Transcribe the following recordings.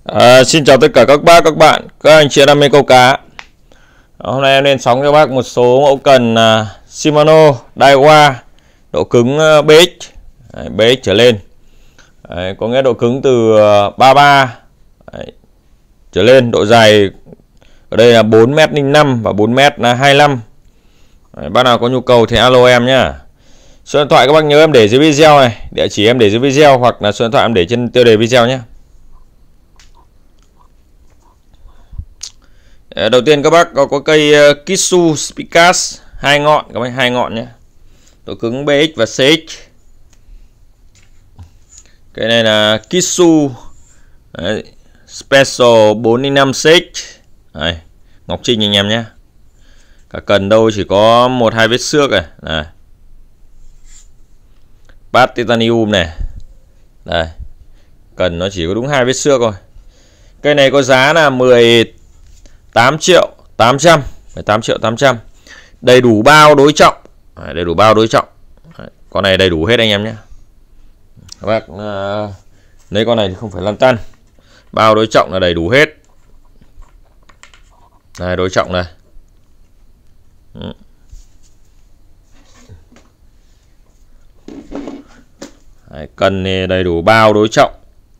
Xin chào tất cả các bác, các bạn, các anh chị đam mê câu cá. Hôm nay em lên sóng cho bác một số mẫu cần Shimano Daiwa độ cứng BX, BX trở lên. Có nghĩa độ cứng từ 33 trở lên, độ dài ở đây là 4m05 và 4m25. Bác nào có nhu cầu thì alo em nhá. Số điện thoại các bác nhớ em để dưới video này, địa chỉ em để dưới video, hoặc là số điện thoại em để trên tiêu đề video nhé. Đầu tiên các bác có cây Kitsu Spikas 2 ngọn, các bác 2 ngọn nhé. Độ cứng BX và CX. Cái này là Kitsu Special 405 CX. Đây, ngọc trinh anh em nhé. Cả cần đâu chỉ có 1-2 vết xước này. Đây. Bát titanium này. Đây. Cần nó chỉ có đúng 2 vết xước thôi. Cây này có giá là 18.800.000, 18.800.000. Đầy đủ bao đối trọng. Đầy đủ bao đối trọng. Con này đầy đủ hết anh em nhé. Các bác lấy con này thì không phải lăn tăn. Bao đối trọng là đầy đủ hết. Đây, đối trọng này. Đấy, cần thì đầy đủ bao đối trọng.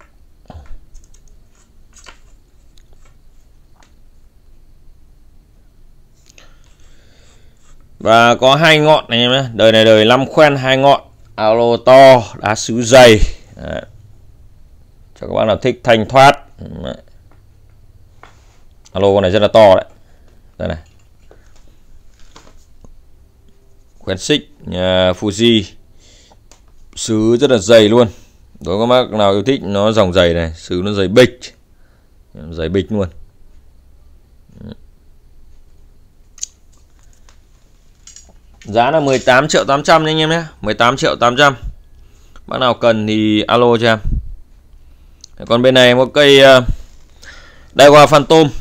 Và có 2 ngọn này em nhé. Đời này đời 5 khoen 2 ngọn. Alo to, đá sứ dày. Đấy. Cho các bạn nào thích thanh thoát. Đấy. Alo con này rất là to đấy. Đây này. Khoen xích Fuji. Sứ rất là dày luôn. Đối với các bác nào yêu thích nó dòng dày này, sứ nó dày bịch. Dày bịch luôn. Giá là 18.800.000 anh em nhé. 18.800.000. Bác nào cần thì alo cho em. Còn bên này có cây Daiwa Phantom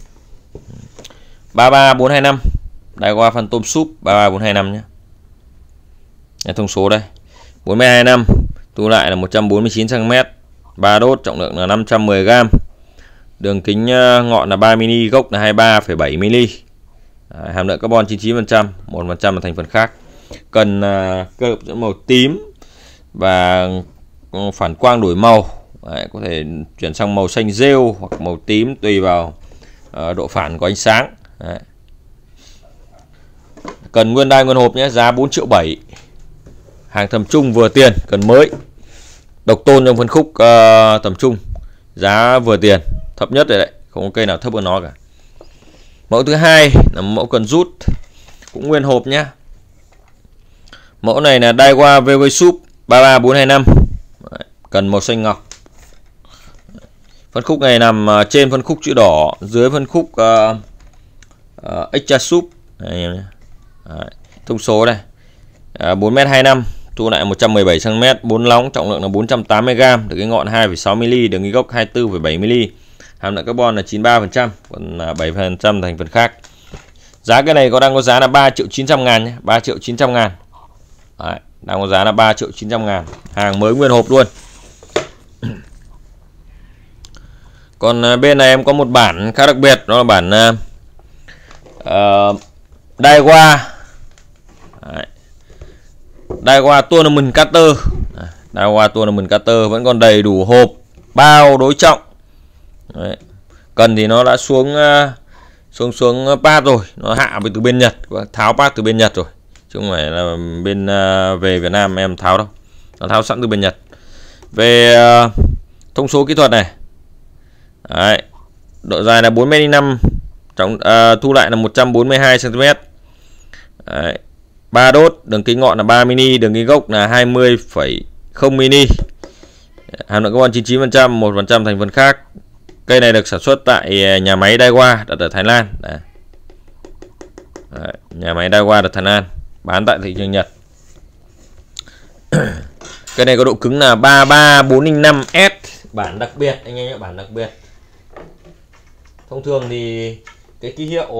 33425. Daiwa Phantom Sub 33425 nhé. Thông số đây 4m25, tu lại là 149cm, 3 đốt, trọng lượng là 510g. Đường kính ngọn là 3mm, gốc là 23,7mm. Hàm lượng carbon 99%, 1% là thành phần khác. Cần cơ màu tím và phản quang đổi màu. Đấy, có thể chuyển sang màu xanh rêu hoặc màu tím tùy vào độ phản của ánh sáng. Đấy. Cần nguyên đai nguyên hộp nhé, giá 4.700.000. Hàng tầm trung vừa tiền, cần mới. Độc tôn trong phân khúc tầm trung, giá vừa tiền, thấp nhất rồi đấy, không có cây nào thấp hơn nó cả. Mẫu thứ hai là mẫu cần rút, cũng nguyên hộp nhé. Mẫu này là Daiwa VV Sub 33425. Cần màu xanh ngọc. Phân khúc này nằm trên phân khúc chữ đỏ, dưới phân khúc Extra Sub. Thông số đây 4m25, thu lại 117cm, 4 lóng, trọng lượng là 480g, được cái ngọn 2,6mm, đường cái gốc 24,7mm. Hàm lượng carbon là 93%, còn 7% thành phần khác. Giá cái này đang có giá là 3.900.000 nhé, 3.900.000. Đấy, đang có giá là 3.900.000. Hàng mới nguyên hộp luôn. Còn bên này em có một bản khá đặc biệt, đó là bản Daiwa. Đấy. Daiwa Tournament Cutter. Daiwa Tournament Cutter vẫn còn đầy đủ hộp, bao đối trọng. Đấy. Cần thì nó đã xuống pad rồi, nó hạ từ bên Nhật, tháo pad từ bên Nhật rồi, chứ không phải là bên về Việt Nam em tháo đâu, nó tháo sẵn từ bên Nhật. Về thông số kỹ thuật này. Đấy. Độ dài là 4m5, trọng thu lại là 142cm. Đấy. 3 đốt, đường kính ngọn là 3mm, đường kính gốc là 20,0mm. Hàm lượng carbon 99%, 1% thành phần khác. Cây này được sản xuất tại nhà máy Daiwa đặt ở Thái Lan. Đấy. Đấy, nhà máy Daiwa đặt Thái Lan, bán tại thị trường Nhật. Cây này có độ cứng là 33405S, bản đặc biệt anh em nhé, bản đặc biệt. Thông thường thì cái ký hiệu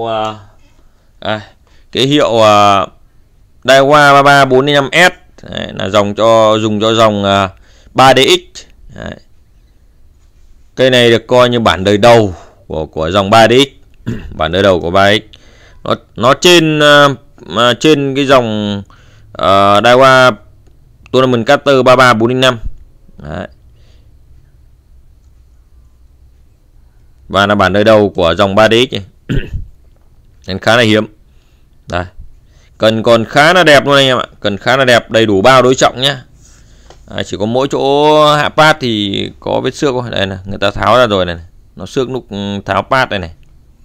Daiwa 33405S là dùng cho dòng 3DX. Đấy. Cây này được coi như bản đời đầu của dòng 3DX. Bản đời đầu của 3DX. Nó trên cái dòng Daiwa Tournament Cutter 33405. Đấy. Và là bản đời đầu của dòng 3DX nên khá là hiếm. Đây. Cần còn khá là đẹp luôn anh em ạ. Cần khá là đẹp, đầy đủ bao đối trọng nhá. Chỉ có mỗi chỗ hạ pad thì có vết xước thôi. Đây này, người ta tháo ra rồi này. Nó xước lúc tháo pad đây này.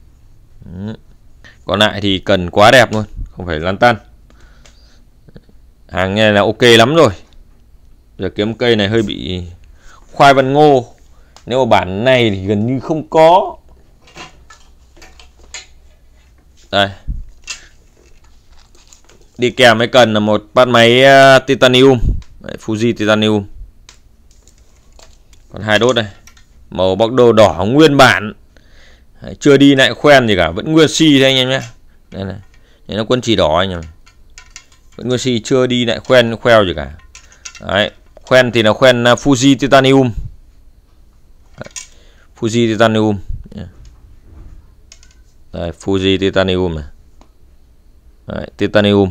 Còn lại thì cần quá đẹp luôn, không phải lăn tăn. Hàng này là ok lắm rồi. Giờ kiếm cây này hơi bị khoai văn ngô. Nếu mà bản này thì gần như không có. Đây. Đi kèm mới cần là một bát máy titanium. Đấy, Fuji titanium. Còn 2 đốt đây. Màu bóc đồ đỏ nguyên bản. Đấy, chưa đi lại khoen gì cả, vẫn nguyên xi thôi anh em nhé. Đây này. Đây nó quân chỉ đỏ anh em. Vẫn nguyên xi, chưa đi lại khoeo gì cả. Đấy, khoen thì là khoen Fuji titanium. Đấy, Fuji titanium. Đây, Fuji titanium này. Đấy, titanium.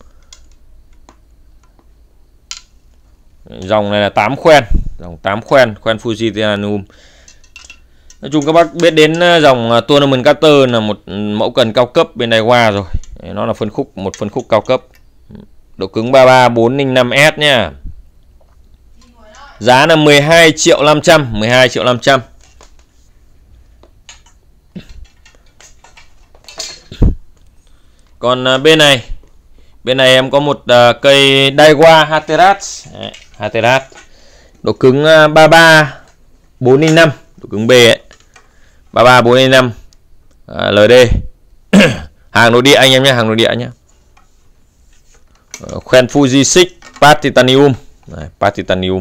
Dòng này là 8 khoen, dòng 8 khoen Fuji titanium. Nói chung các bác biết đến dòng Tournament Cutter là một mẫu cần cao cấp bên Daiwa rồi. Nó là một phân khúc cao cấp. Độ cứng 33405S nha. Giá là 12.500.000, 12.500.000. Còn bên này em có một cây Daiwa Hatteras. Hatteras. Độ cứng 33405, độ cứng B ấy. 33405 LD. Hàng nội địa anh em nhé, hàng nội địa nhé. Khoen Fuji 6 pad titanium. Đấy, pad titanium.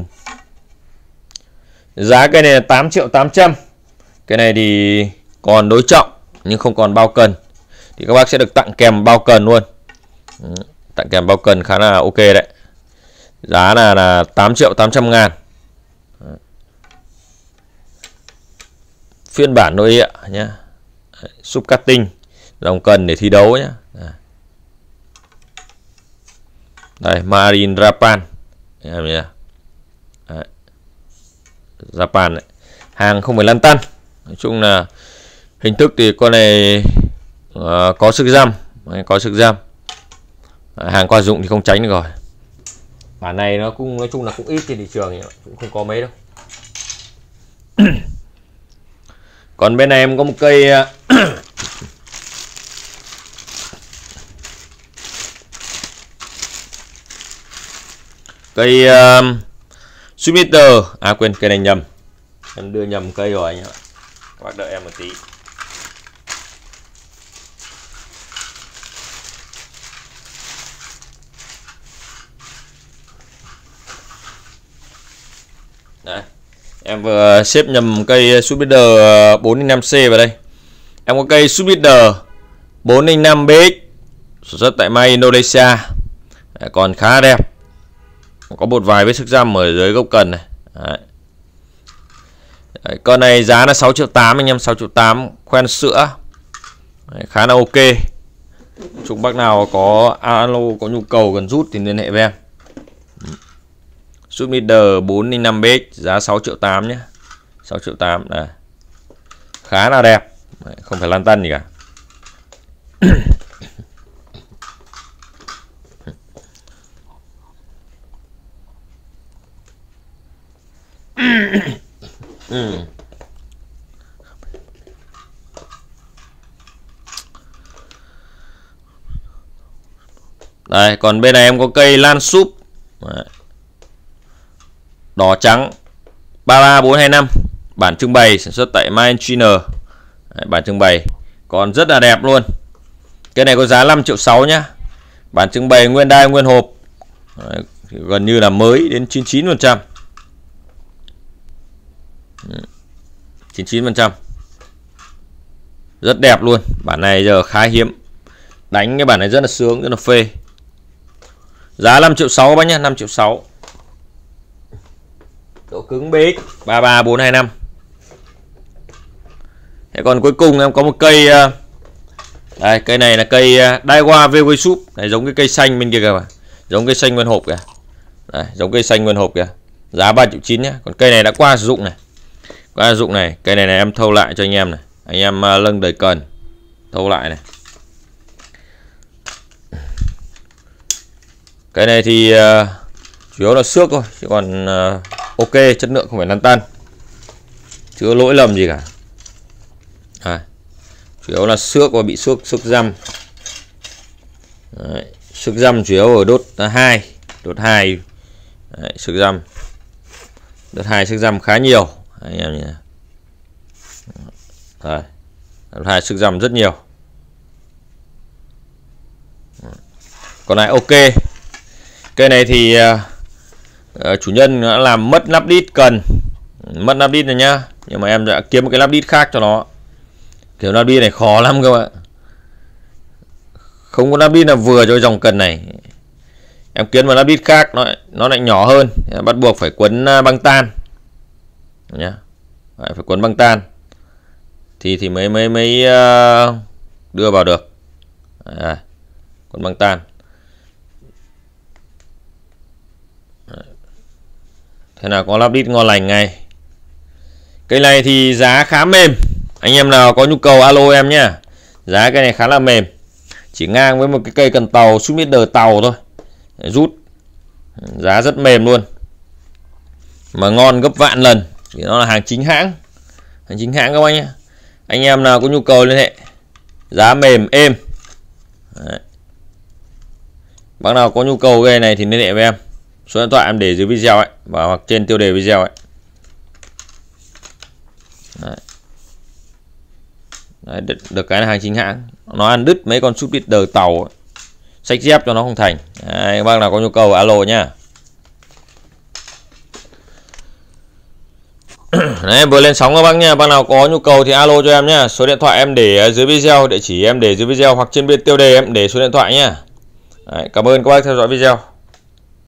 Giá cây này là 8.800.000. Cái này thì còn đối trọng nhưng không còn bao cần. Thì các bác sẽ được tặng kèm bao cần luôn. Tặng kèm bao cần khá là ok đấy. Giá là 8.800.000. Phiên bản nội địa nhé. Sub cutting, dòng cần để thi đấu nhé. Đây, Marine Japan. Japan đấy. Hàng không phải lăn tăn. Nói chung là hình thức thì con này có sức giam, có sức giam. Hàng qua dụng thì không tránh được rồi. Bản này nó cũng nói chung là cũng ít trên thị trường, cũng không có mấy đâu. Còn bên này em có một cây cây Swifter. Quên, cây này nhầm, em đưa nhầm cây rồi anh ạ. Các bác đợi em một tí. Đấy. Em vừa xếp nhầm cây Swifter 405C vào đây. Em có cây Swifter 405BX sản xuất tại Mai Indonesia. Đấy, còn khá đẹp. Có một vài vết sức răm ở dưới gốc cần này. Đấy. Đấy, con này giá là 6.800.000 anh em, 6.800.000, khoen sữa. Đấy, khá là ok. Chúng bác nào có alo, có nhu cầu cần rút thì liên hệ với em. Swifter 405BX giá 6.800.000 nhé. 6.800.000 này. Khá là đẹp. Đấy, không phải lăn tăn gì cả. Đây, còn bên này em có cây Lan Súp. Đấy. Đỏ trắng 33425, bản trưng bày sản xuất tại Main China. Bản trưng bày còn rất là đẹp luôn. Cái này có giá 5.600.000 nhá. Bản trưng bày nguyên đai nguyên hộp. Đấy, gần như là mới đến 99%. 99%. Rất đẹp luôn. Bản này giờ khá hiếm. Đánh cái bản này rất là sướng, rất là phê. Giá 5.600.000 bác nhá, 5.600.000. Độ cứng BX 33425. Thế còn cuối cùng em có một cây đây, cây này là cây Daiwa VV Soup này, giống cái cây xanh bên kia kìa, giống cây xanh nguyên hộp kìa. Đây, giống cây xanh nguyên hộp kìa. Giá 3,9 triệu nhé. Còn cây này đã qua sử dụng này. Qua sử dụng này, cây này em thâu lại cho anh em này. Anh em lâng đời cần thâu lại này. Cái này thì chủ yếu là xước thôi, chứ còn ok, chất lượng không phải lăn tăn, chưa lỗi lầm gì cả. Chủ yếu là xước và bị xước răm. Đấy, xước răm chủ yếu ở đốt 2, xước răm, đốt 2 xước răm khá nhiều anh em nhỉ. Đấy, đốt 2 xước răm rất nhiều. Còn lại ok. Cây này thì chủ nhân đã làm mất nắp đít cần, mất nắp đít này nhá, nhưng mà em đã kiếm một cái nắp đít khác cho nó. Kiểu nắp đít này khó lắm các bạn, không có nắp đít nào vừa cho dòng cần này. Em kiếm một nắp đít khác nó lại nhỏ hơn, bắt buộc phải quấn băng tan nhá, phải quấn băng tan thì mới đưa vào được. Quấn băng tan. Thế nào có nắp đít ngon lành ngay. Cây này thì giá khá mềm, anh em nào có nhu cầu alo em nhá. Giá cây này khá là mềm, chỉ ngang với một cái cây cần tàu Soup Leader tàu thôi, rút. Giá rất mềm luôn, mà ngon gấp vạn lần, vì nó là hàng chính hãng. Hàng chính hãng các anh nhé. Anh em nào có nhu cầu liên hệ. Giá mềm êm. Đấy. Bác nào có nhu cầu cây này thì liên hệ với em. Số điện thoại em để dưới video ấy, và hoặc trên tiêu đề video ấy. Đấy, được cái là hàng chính hãng. Nó ăn đứt mấy con Soup Leader tàu ấy. Xách dép cho nó không thành. Đấy, các bác nào có nhu cầu alo nhá. Đấy, vừa lên sóng các bác nha. Bác nào có nhu cầu thì alo cho em nhá. Số điện thoại em để dưới video, địa chỉ em để dưới video, hoặc trên bên tiêu đề em để số điện thoại nhá. Đấy, cảm ơn các bác theo dõi video.